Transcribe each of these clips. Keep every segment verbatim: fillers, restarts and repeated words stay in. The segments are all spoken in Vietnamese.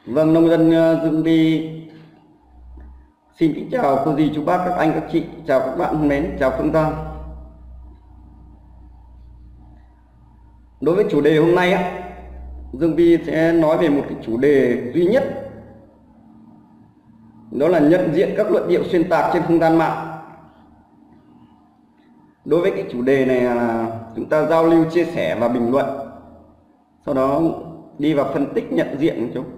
Vâng, nông dân uh, Dương Bi xin kính chào cô dì chú bác các anh các chị, chào các bạn thân mến, chào Phương Tam. Đối với chủ đề hôm nay á, Dương Bi sẽ nói về một cái chủ đề duy nhất, đó là nhận diện các luận điệu xuyên tạc trên không gian mạng. Đối với cái chủ đề này là chúng ta giao lưu, chia sẻ và bình luận, sau đó đi vào phân tích nhận diện của chúng.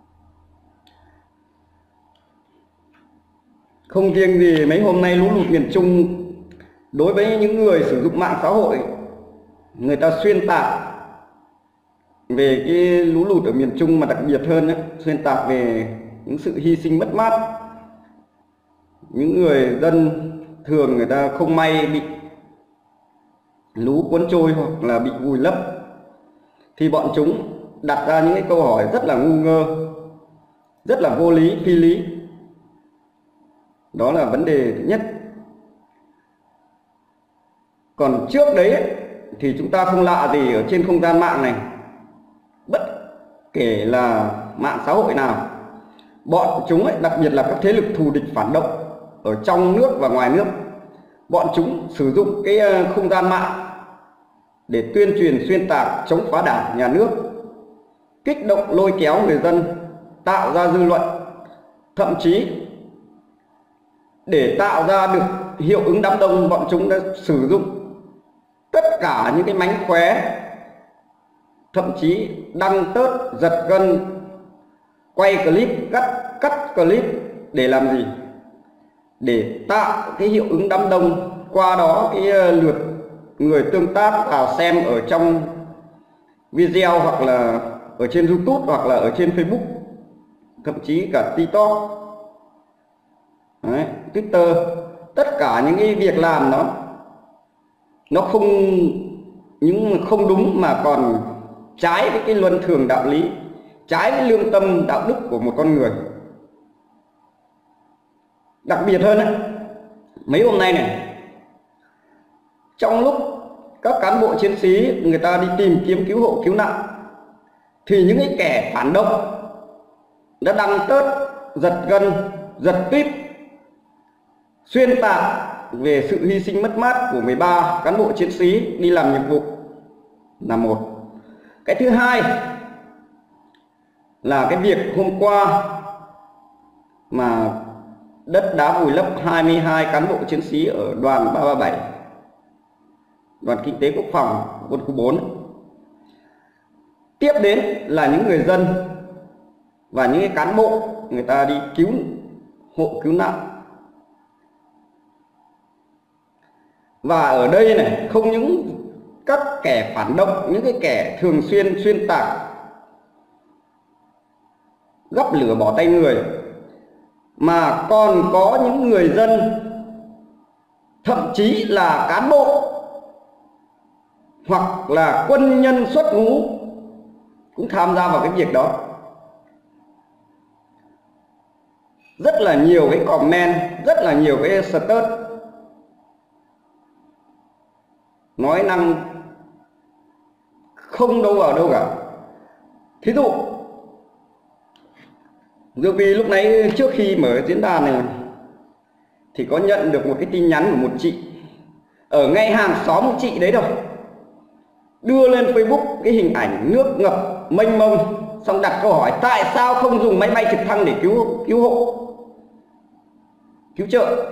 Không riêng gì mấy hôm nay lũ lụt miền Trung, đối với những người sử dụng mạng xã hội, người ta xuyên tạc về cái lũ lụt ở miền Trung, mà đặc biệt hơn ấy, xuyên tạc về những sự hy sinh mất mát, những người dân thường người ta không may bị lũ cuốn trôi hoặc là bị vùi lấp, thì bọn chúng đặt ra những cái câu hỏi rất là ngu ngơ, rất là vô lý, phi lý. Đó là vấn đề thứ nhất. Còn trước đấy ấy, thì chúng ta không lạ gì ở trên không gian mạng này, bất kể là mạng xã hội nào, bọn chúng ấy, đặc biệt là các thế lực thù địch phản động ở trong nước và ngoài nước, bọn chúng sử dụng cái không gian mạng để tuyên truyền xuyên tạc, chống phá đảng, nhà nước, kích động lôi kéo người dân, tạo ra dư luận, thậm chí để tạo ra được hiệu ứng đám đông, bọn chúng đã sử dụng tất cả những cái mánh khóe, thậm chí đăng tớt, giật gân, quay clip, cắt cắt clip để làm gì? Để tạo cái hiệu ứng đám đông, qua đó cái lượt người tương tác vào xem ở trong video, hoặc là ở trên YouTube, hoặc là ở trên Facebook, thậm chí cả TikTok, đấy, Twitter. Tất cả những cái việc làm đó nó không những không đúng mà còn trái với cái luân thường đạo lý, trái với lương tâm đạo đức của một con người. Đặc biệt hơn ấy, mấy hôm nay này, trong lúc các cán bộ chiến sĩ người ta đi tìm kiếm cứu hộ cứu nạn, thì những cái kẻ phản động đã đăng tớt, giật gân, giật tít, xuyên tạc về sự hy sinh mất mát của mười ba cán bộ chiến sĩ đi làm nhiệm vụ là một. Cái thứ hai là cái việc hôm qua mà đất đá vùi lấp hai mươi hai cán bộ chiến sĩ ở đoàn ba ba bảy, đoàn kinh tế quốc phòng quân khu bốn. Tiếp đến là những người dân và những cái cán bộ người ta đi cứu hộ cứu nạn. Và ở đây này, không những các kẻ phản động, những cái kẻ thường xuyên xuyên tạc, gắp lửa bỏ tay người, mà còn có những người dân, thậm chí là cán bộ hoặc là quân nhân xuất ngũ cũng tham gia vào cái việc đó. Rất là nhiều cái comment, rất là nhiều cái status nói năng không đâu vào đâu cả. Thí dụ Dương Vi lúc nãy trước khi mở diễn đàn này thì có nhận được một cái tin nhắn của một chị ở ngay hàng xóm của chị đấy rồi, đưa lên Facebook cái hình ảnh nước ngập mênh mông, xong đặt câu hỏi tại sao không dùng máy bay trực thăng để cứu cứu hộ, cứu trợ.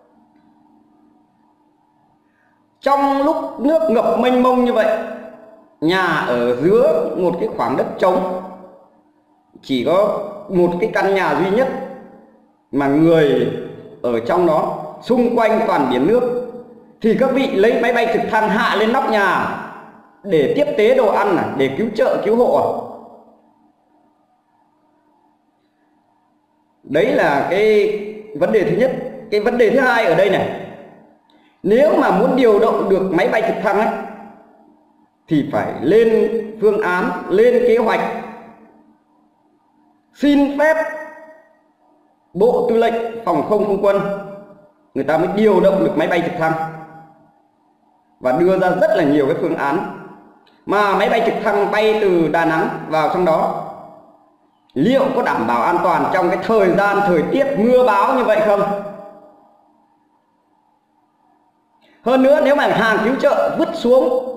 Trong lúc nước ngập mênh mông như vậy, nhà ở giữa một cái khoảng đất trống, chỉ có một cái căn nhà duy nhất, mà người ở trong đó, xung quanh toàn biển nước, thì các vị lấy máy bay trực thăng hạ lên nóc nhà để tiếp tế đồ ăn à, để cứu trợ cứu hộ à? Đấy là cái vấn đề thứ nhất. Cái vấn đề thứ hai ở đây này, nếu mà muốn điều động được máy bay trực thăng ấy, thì phải lên phương án, lên kế hoạch, xin phép Bộ Tư lệnh Phòng không Không quân, người ta mới điều động được máy bay trực thăng, và đưa ra rất là nhiều cái phương án. Mà máy bay trực thăng bay từ Đà Nẵng vào trong đó liệu có đảm bảo an toàn trong cái thời gian thời tiết mưa bão như vậy không? Hơn nữa, nếu mà hàng cứu trợ vứt xuống,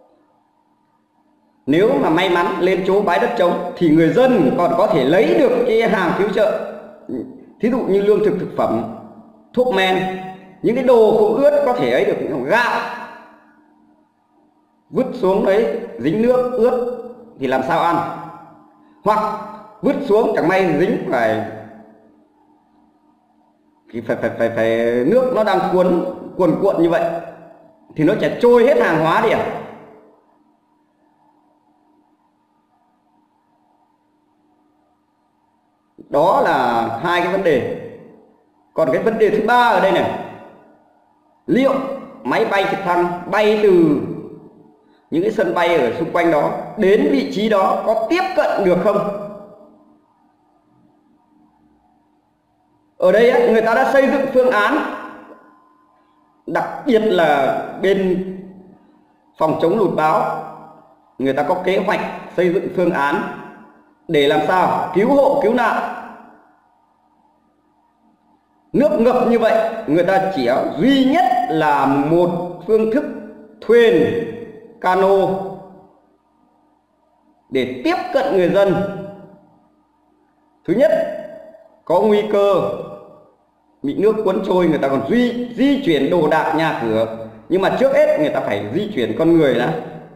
nếu mà may mắn lên chỗ bãi đất trống thì người dân còn có thể lấy được cái hàng cứu trợ, thí dụ như lương thực thực phẩm, thuốc men, những cái đồ không ướt có thể ấy được, gạo vứt xuống đấy dính nước ướt thì làm sao ăn, hoặc vứt xuống chẳng may dính phải thì phải phải phải phải nước nó đang cuốn cuồn cuộn như vậy thì nó sẽ trôi hết hàng hóa đi à? Đó là hai cái vấn đề. Còn cái vấn đề thứ ba ở đây này, liệu máy bay trực thăng bay từ những cái sân bay ở xung quanh đó đến vị trí đó có tiếp cận được không? Ở đây ấy, người ta đã xây dựng phương án, đặc biệt là bên phòng chống lụt bão, người ta có kế hoạch xây dựng phương án để làm sao cứu hộ cứu nạn. Nước ngập như vậy, người ta chỉ duy nhất là một phương thức thuyền cano để tiếp cận người dân. Thứ nhất, có nguy cơ bị nước cuốn trôi, người ta còn duy di chuyển đồ đạc nhà cửa, nhưng mà trước hết người ta phải di chuyển con người đã.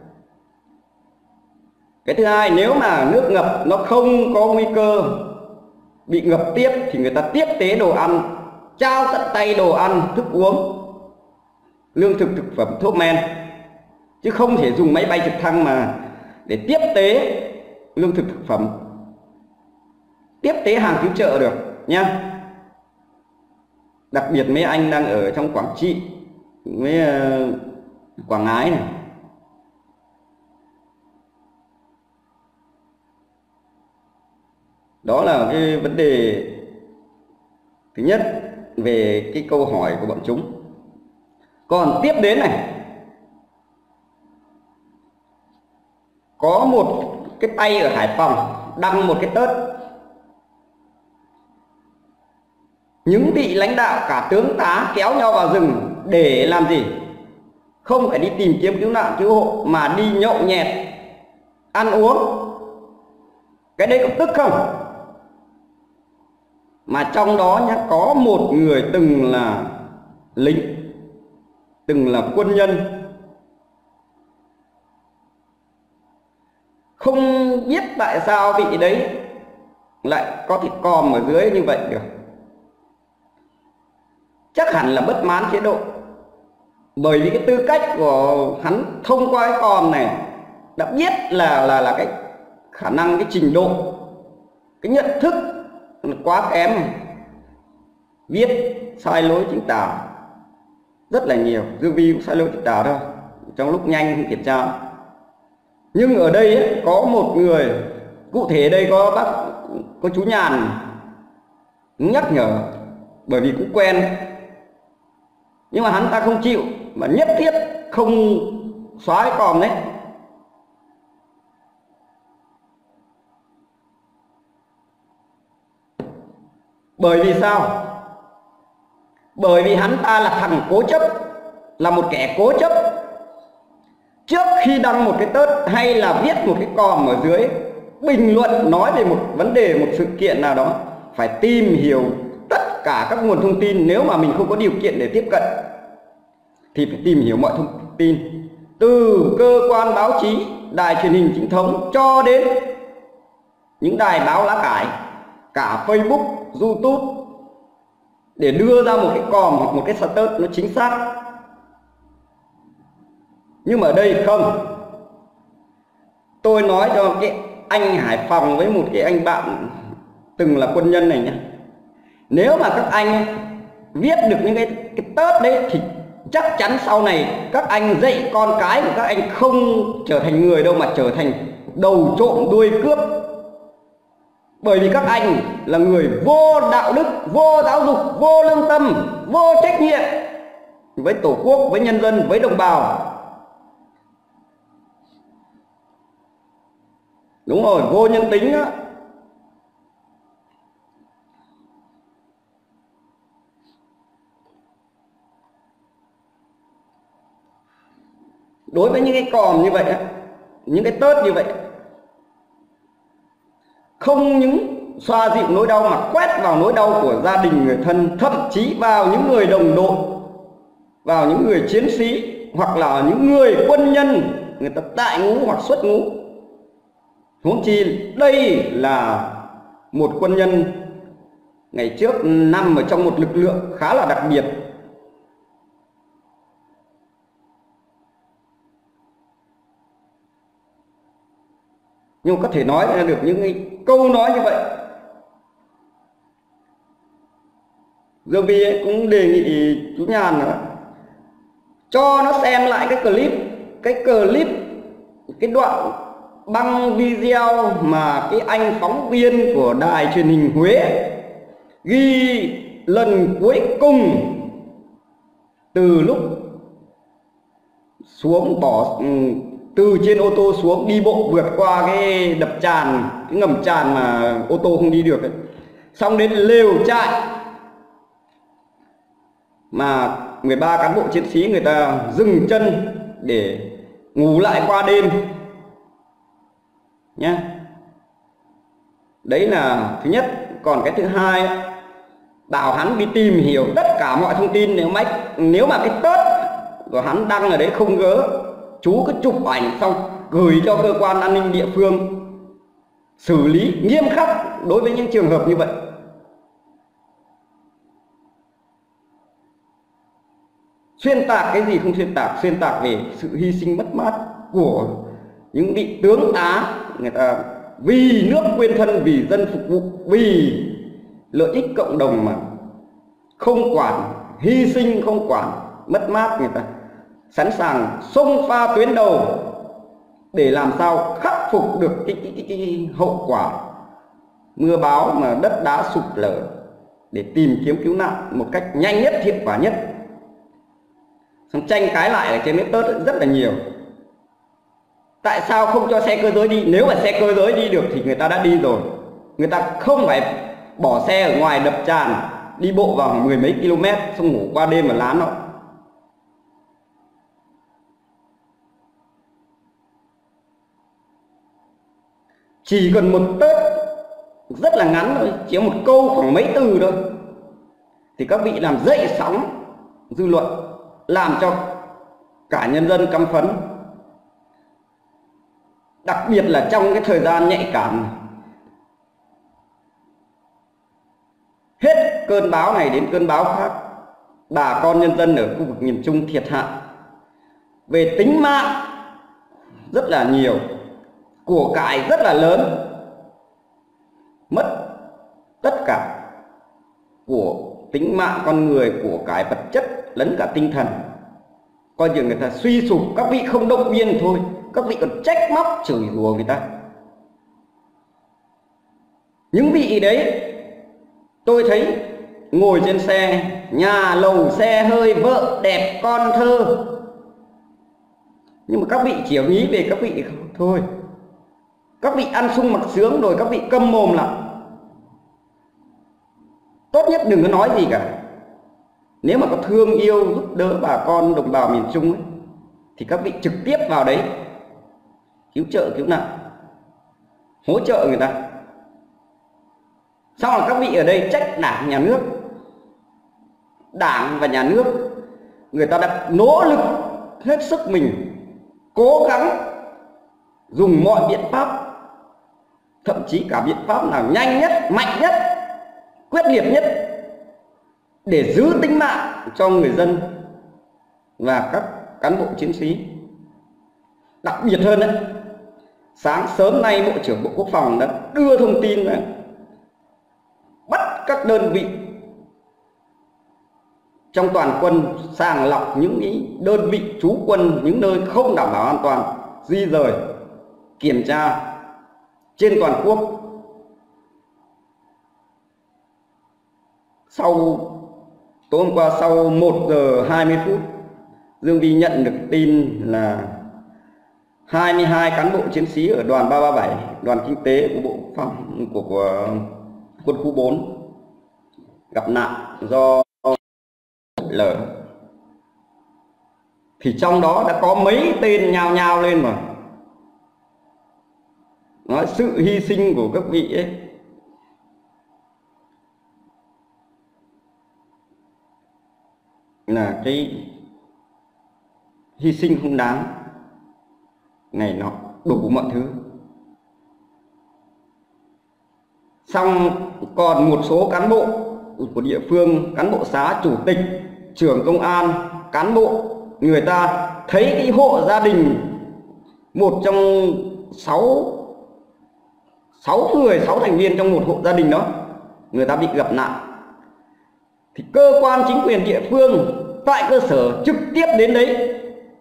Cái thứ hai, nếu mà nước ngập nó không có nguy cơ bị ngập tiếp thì người ta tiếp tế đồ ăn, trao tận tay đồ ăn, thức uống, lương thực thực phẩm, thuốc men, chứ không thể dùng máy bay trực thăng mà để tiếp tế lương thực thực phẩm, tiếp tế hàng cứu trợ được nha. Đặc biệt mấy anh đang ở trong Quảng Trị với Quảng Ngãi này, đó là cái vấn đề thứ nhất về cái câu hỏi của bọn chúng. Còn tiếp đến này, có một cái tay ở Hải Phòng đăng một cái tớt, những vị lãnh đạo cả tướng tá kéo nhau vào rừng để làm gì? Không phải đi tìm kiếm cứu nạn cứu hộ mà đi nhậu nhẹt, ăn uống. Cái đấy có tức không? Mà trong đó nhá, có một người từng là lính, từng là quân nhân, không biết tại sao vị đấy lại có thịt còm ở dưới như vậy được. Chắc hẳn là bất mãn chế độ, bởi vì cái tư cách của hắn thông qua cái còm này đã biết là là là cái khả năng, cái trình độ, cái nhận thức quá kém, viết sai lỗi chính tả rất là nhiều. Dương Vi cũng sai lỗi chính tả thôi, trong lúc nhanh không kiểm tra. Nhưng ở đây ấy, có một người cụ thể, đây có bác, có chú Nhàn nhắc nhở, bởi vì cũng quen, nhưng mà hắn ta không chịu, mà nhất thiết không xóa cái còm đấy. Bởi vì sao? Bởi vì hắn ta là thằng cố chấp, là một kẻ cố chấp. Trước khi đăng một cái tớt hay là viết một cái còm ở dưới, bình luận nói về một vấn đề, một sự kiện nào đó, phải tìm hiểu tất cả các nguồn thông tin. Nếu mà mình không có điều kiện để tiếp cận thì phải tìm hiểu mọi thông tin, từ cơ quan báo chí, đài truyền hình chính thống cho đến những đài báo lá cải, cả Facebook, YouTube, để đưa ra một cái còm hoặc một cái status nó chính xác. Nhưng mà ở đây không. Tôi nói cho cái anh Hải Phòng với một cái anh bạn từng là quân nhân này nhé, nếu mà các anh viết được những cái, cái tớt đấy thì chắc chắn sau này các anh dạy con cái của các anh không trở thành người đâu, mà trở thành đầu trộm đuôi cướp. Bởi vì các anh là người vô đạo đức, vô giáo dục, vô lương tâm, vô trách nhiệm với Tổ quốc, với nhân dân, với đồng bào. Đúng rồi, vô nhân tính đó. đối với những cái còm như vậy, những cái tớt như vậy, không những xoa dịu nỗi đau mà quét vào nỗi đau của gia đình, người thân, thậm chí vào những người đồng đội, vào những người chiến sĩ, hoặc là những người quân nhân, người ta tại ngũ hoặc xuất ngũ. Huống chi đây là một quân nhân ngày trước nằm ở trong một lực lượng khá là đặc biệt. Nhưng có thể nói ra được những cái câu nói như vậy. Dương Vi cũng đề nghị chú Nhàn nữa, cho nó xem lại cái clip, cái clip, cái đoạn băng video mà cái anh phóng viên của đài truyền hình Huế ghi lần cuối cùng từ lúc xuống bỏ từ trên ô tô xuống, đi bộ vượt qua cái đập tràn, cái ngầm tràn mà ô tô không đi được ấy. Xong đến lều trại mà mười ba cán bộ chiến sĩ người ta dừng chân để ngủ lại qua đêm nhé. Đấy là thứ nhất. Còn cái thứ hai, bảo hắn đi tìm hiểu tất cả mọi thông tin. Nếu mách nếu mà cái tớt của hắn đăng ở đấy không gỡ, chú cứ chụp ảnh xong gửi cho cơ quan an ninh địa phương xử lý nghiêm khắc đối với những trường hợp như vậy. Xuyên tạc cái gì không xuyên tạc, xuyên tạc về sự hy sinh mất mát của những vị tướng tá, người ta vì nước quên thân, vì dân phục vụ, vì lợi ích cộng đồng mà không quản hy sinh, không quản mất mát, người ta sẵn sàng xông pha tuyến đầu để làm sao khắc phục được cái, cái, cái, cái hậu quả mưa bão mà đất đá sụp lở, để tìm kiếm cứu nạn một cách nhanh nhất, hiệu quả nhất. Xong tranh cãi lại ở trên cái tớt rất là nhiều. Tại sao không cho xe cơ giới đi? Nếu mà xe cơ giới đi được thì người ta đã đi rồi. Người ta không phải bỏ xe ở ngoài đập tràn, đi bộ vào mười mấy km xong ngủ qua đêm ở lán đâu. Chỉ cần một tớt rất là ngắn thôi, chỉ một câu khoảng mấy từ thôi, thì các vị làm dậy sóng dư luận, làm cho cả nhân dân căm phẫn. Đặc biệt là trong cái thời gian nhạy cảm này. Hết cơn bão này đến cơn bão khác, bà con nhân dân ở khu vực miền Trung thiệt hại về tính mạng rất là nhiều, của cải rất là lớn, mất tất cả của tính mạng con người, của cải vật chất lẫn cả tinh thần. Coi như người ta suy sụp, các vị không động viên thôi, các vị còn trách móc chửi rủa người ta. Những vị đấy tôi thấy ngồi trên xe, nhà lầu xe hơi, vợ đẹp con thơ, nhưng mà các vị chỉ nghĩ về các vị thôi. Các vị ăn sung mặc sướng rồi các vị câm mồm lại. Tốt nhất đừng có nói gì cả. Nếu mà có thương yêu giúp đỡ bà con đồng bào miền Trung ấy, thì các vị trực tiếp vào đấy cứu trợ cứu nạn, hỗ trợ người ta. Sau là các vị ở đây trách đảng nhà nước. Đảng và nhà nước người ta đã nỗ lực hết sức mình, cố gắng dùng mọi biện pháp, thậm chí cả biện pháp nào nhanh nhất, mạnh nhất, quyết liệt nhất để giữ tính mạng cho người dân và các cán bộ chiến sĩ. Đặc biệt hơn đấy, sáng sớm nay Bộ trưởng Bộ Quốc phòng đã đưa thông tin ra, bắt các đơn vị trong toàn quân sàng lọc những cái đơn vị trú quân những nơi không đảm bảo an toàn, di rời, kiểm tra trên toàn quốc. Sau tối hôm qua, sau một giờ hai mươi phút, Dương Vi nhận được tin là hai mươi hai cán bộ chiến sĩ ở đoàn ba ba bảy, đoàn kinh tế của Bộ Quốc phòng của, của quân khu bốn gặp nạn do lở. thì trong đó đã có mấy tên nhao nhao lên mà nói sự hy sinh của các vị ấy là cái hy sinh không đáng này nọ đủ mọi thứ. Xong còn một số cán bộ của địa phương, cán bộ xã, chủ tịch, trưởng công an, cán bộ, người ta thấy cái hộ gia đình một trong sáu sáu người, sáu thành viên trong một hộ gia đình đó, người ta bị gặp nạn, thì cơ quan chính quyền địa phương tại cơ sở trực tiếp đến đấy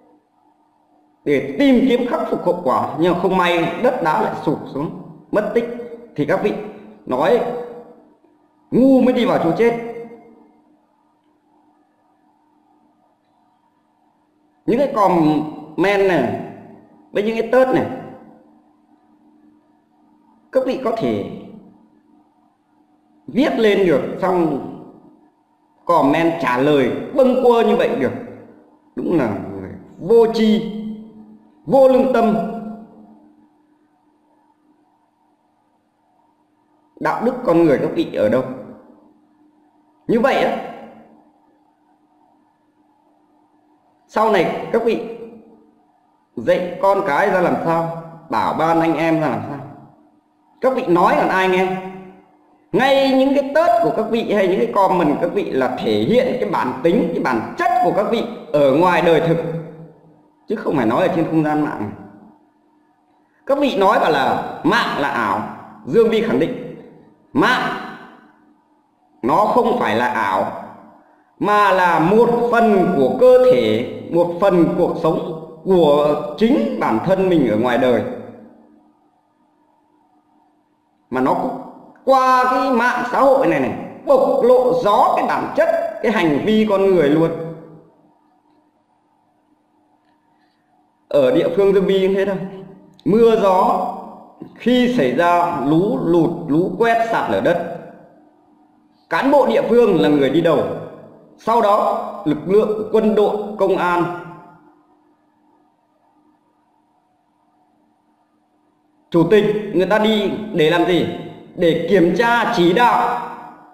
để tìm kiếm khắc phục hậu quả, nhưng mà không may đất đá lại sụp xuống mất tích. Thì các vị nói ngu mới đi vào chỗ chết. Những cái comment này với những cái tớt này, các vị có thể viết lên được, xong comment trả lời bâng quơ như vậy được, đúng là người vô tri, vô lương tâm. Đạo đức con người các vị ở đâu? Như vậy á, sau này các vị dạy con cái ra làm sao, bảo ban anh em ra làm sao, các vị nói còn ai nghe? Ngay những cái tớt của các vị hay những cái comment các vị là thể hiện cái bản tính, cái bản chất của các vị ở ngoài đời thực, chứ không phải nói ở trên không gian mạng. Các vị nói bảo là mạng là ảo. Dương Vi khẳng định mạng nó không phải là ảo, mà là một phần của cơ thể, một phần cuộc sống của chính bản thân mình ở ngoài đời, mà nó cũng qua cái mạng xã hội này này bộc lộ rõ cái bản chất, cái hành vi con người luôn. Ở địa phương Dương Vi như thế thôi, mưa gió khi xảy ra lũ lụt, lũ quét, sạt lở đất, cán bộ địa phương là người đi đầu, sau đó lực lượng quân đội, công an, chủ tịch, người ta đi để làm gì? Để kiểm tra, chỉ đạo.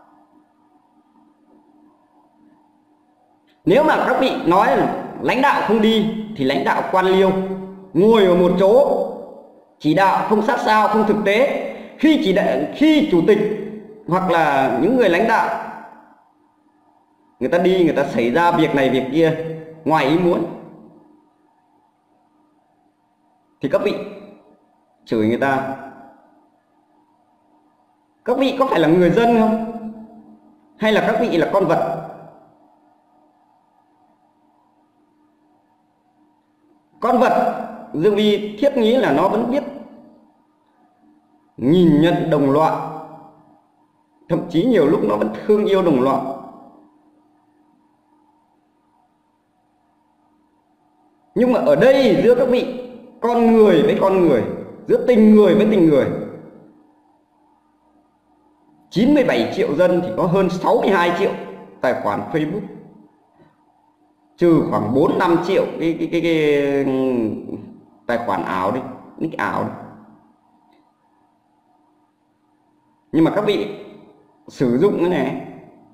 Nếu mà các vị nói là lãnh đạo không đi thì lãnh đạo quan liêu, ngồi ở một chỗ chỉ đạo không sát sao, không thực tế. Khi chỉ đạo, khi chủ tịch hoặc là những người lãnh đạo người ta đi, người ta xảy ra việc này việc kia ngoài ý muốn, thì các vị chửi người ta. Các vị có phải là người dân không? Hay là các vị là con vật? Con vật Dương Vi thiết nghĩ là nó vẫn biết nhìn nhận đồng loại, thậm chí nhiều lúc nó vẫn thương yêu đồng loại. Nhưng mà ở đây giữa các vị, con người với con người, giữa tình người với tình người, chín mươi bảy triệu dân thì có hơn sáu mươi hai triệu tài khoản Facebook, trừ khoảng bốn năm triệu cái, cái, cái, cái tài khoản ảo đi, nick ảo đi. Nhưng mà các vị sử dụng cái này,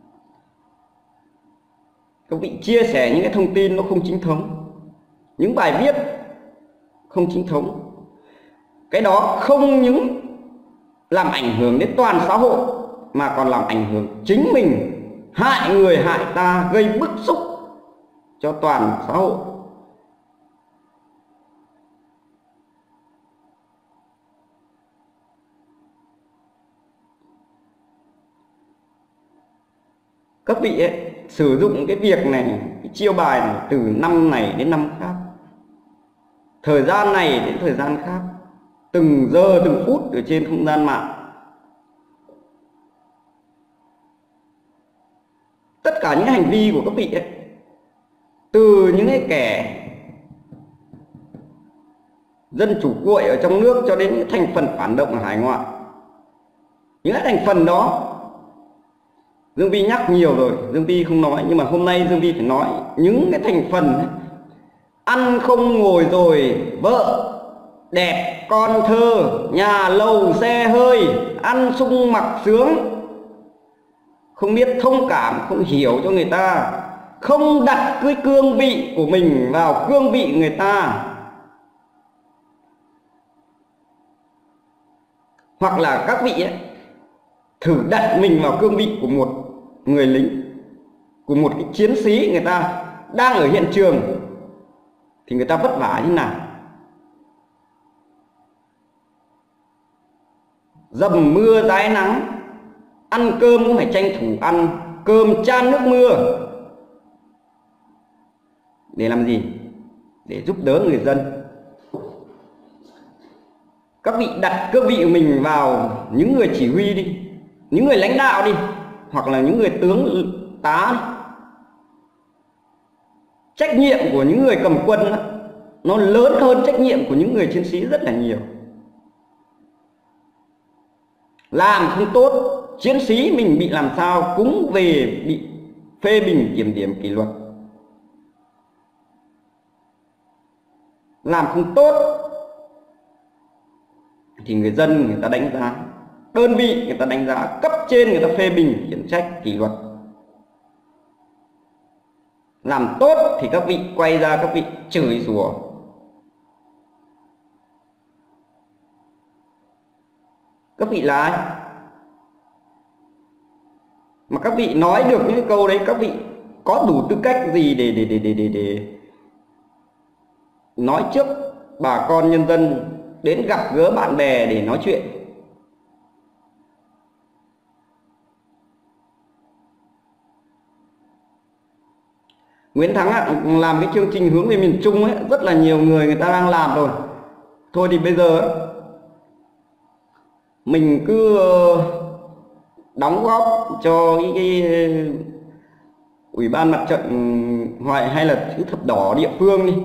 các vị chia sẻ những cái thông tin nó không chính thống, những bài viết không chính thống, cái đó không những làm ảnh hưởng đến toàn xã hội mà còn làm ảnh hưởng chính mình, hại người hại ta, gây bức xúc cho toàn xã hội. Các vị ấy, sử dụng cái việc này, cái chiêu bài này từ năm này đến năm khác, thời gian này đến thời gian khác, từng giờ từng phút ở trên không gian mạng. Tất cả những hành vi của các vị ấy, từ những cái kẻ dân chủ cuội ở trong nước cho đến những thành phần phản động ở hải ngoại, những cái thành phần đó Dương Vi nhắc nhiều rồi, Dương Vi không nói, nhưng mà hôm nay Dương Vi phải nói những cái thành phần ấy, ăn không ngồi rồi, vợ đẹp con thơ, nhà lầu xe hơi, ăn sung mặc sướng, không biết thông cảm, không hiểu cho người ta, không đặt cái cương vị của mình vào cương vị người ta. Hoặc là các vị ấy, thử đặt mình vào cương vị của một người lính, của một cái chiến sĩ, người ta đang ở hiện trường thì người ta vất vả như nào. Dầm mưa dãi nắng, ăn cơm cũng phải tranh thủ ăn cơm chan nước mưa. Để làm gì? Để giúp đỡ người dân. Các vị đặt cương vị của mình vào những người chỉ huy đi, những người lãnh đạo đi, hoặc là những người tướng tá đi. Trách nhiệm của những người cầm quân đó, nó lớn hơn trách nhiệm của những người chiến sĩ rất là nhiều. Làm không tốt, chiến sĩ mình bị làm sao cũng về bị phê bình kiểm điểm kỷ luật. Làm không tốt thì người dân người ta đánh giá, đơn vị người ta đánh giá, cấp trên người ta phê bình khiển trách kỷ luật. Làm tốt thì các vị quay ra các vị chửi rủa. Các vị là ai mà các vị nói được những câu đấy? Các vị có đủ tư cách gì để để để để để, để nói trước bà con nhân dân, đến gặp gỡ bạn bè để nói chuyện? Nguyễn Thắng làm cái chương trình hướng về miền Trung ấy, rất là nhiều người người ta đang làm rồi. Thôi thì bây giờ mình cứ đóng góp cho cái, cái Ủy ban Mặt trận Hoài hay là chữ thập đỏ địa phương đi,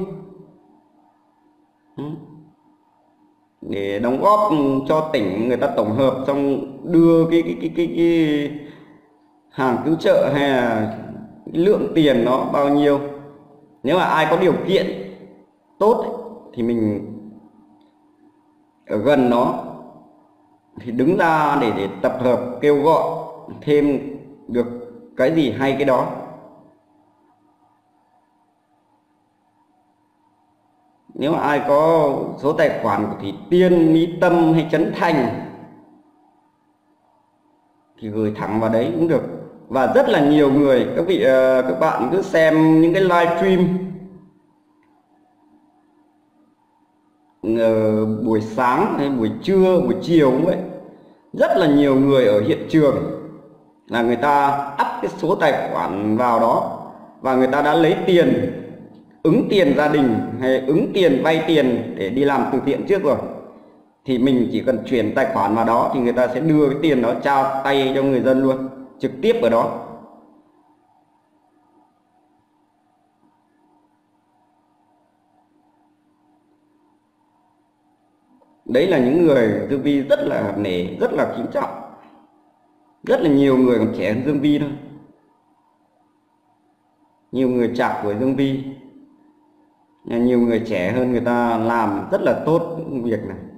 để đóng góp cho tỉnh, người ta tổng hợp xong đưa cái cái cái cái, cái hàng cứu trợ hay là lượng tiền nó bao nhiêu. Nếu mà ai có điều kiện tốt thì mình ở gần nó thì đứng ra để để tập hợp kêu gọi thêm được cái gì hay cái đó. Nếu mà ai có số tài khoản của Thủy Tiên, Mỹ Tâm hay Trấn Thành thì gửi thẳng vào đấy cũng được. Và rất là nhiều người, các vị các bạn cứ xem những cái live stream buổi sáng hay buổi trưa, buổi chiều cũng vậy, rất là nhiều người ở hiện trường là người ta up cái số tài khoản vào đó và người ta đã lấy tiền, ứng tiền gia đình hay ứng tiền vay tiền để đi làm từ thiện trước rồi. Thì mình chỉ cần chuyển tài khoản vào đó thì người ta sẽ đưa cái tiền đó trao tay cho người dân luôn, trực tiếp ở đó. Đấy là những người Dương Vi rất là nể, rất là kính trọng. Rất là nhiều người còn trẻ hơn Dương Vi thôi. Nhiều người chạc của Dương Vi, nhiều người trẻ hơn, người ta làm rất là tốt việc này.